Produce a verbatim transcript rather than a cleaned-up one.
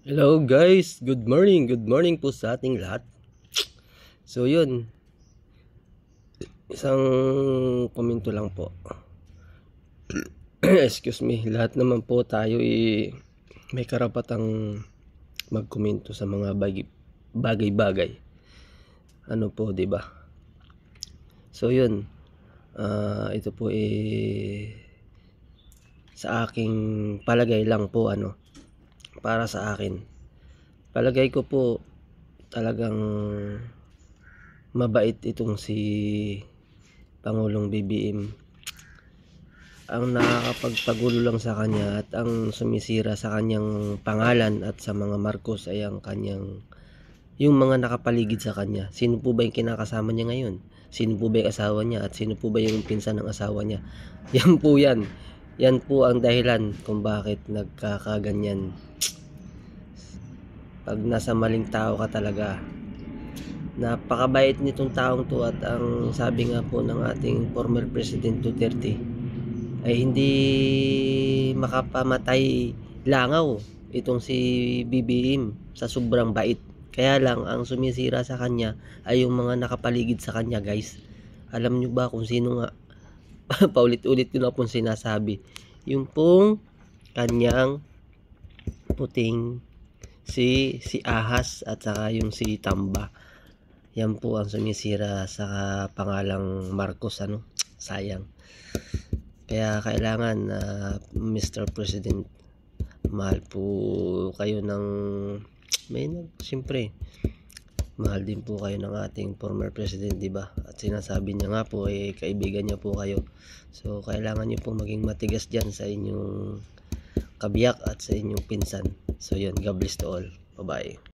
Hello guys, good morning, good morning po sa ating lahat. So yun, isang komento lang po. Excuse me, lahat naman po tayo eh, may karapatang magkomento sa mga bagay-bagay. Ano po, 'di ba? So yun, uh, ito po eh sa aking palagay lang po ano. Para sa akin, palagay ko po talagang mabait itong si Pangulong B B M. Ang nakakapagpagulo lang sa kanya at ang sumisira sa kanyang pangalan at sa mga Marcos ay ang kanyang yung mga nakapaligid sa kanya. Sino po ba yung kinakasama niya ngayon? Sino po ba yung asawa niya? At sino po ba yung pinsan ng asawa niya? Yan po yan. Yan po ang dahilan kung bakit nagkakaganyan. Pag nasa maling tao ka talaga. Napakabait nitong taong to at ang sabi nga po ng ating former President Duterte ay hindi makapamatay langaw itong si B B M sa sobrang bait. Kaya lang ang sumisira sa kanya ay yung mga nakapaligid sa kanya, guys. Alam nyo ba kung sino nga? Paulit-ulit ko na pong sinasabi. Yung pong kanyang puting si si Ahas at saka yung si Tamba. Yan po ang sumisira sa pangalang Marcos, ano? Sayang. Kaya kailangan uh, Mister President, mahal po kayo ng may siyempre mahal din po kayo ng ating former president, di ba? At sinasabi niya nga po eh kaibigan niya po kayo. So kailangan niyo po maging matigas diyan sa inyong kabiyak at sa inyong pinsan. So yun, God bless to all. Bye-bye.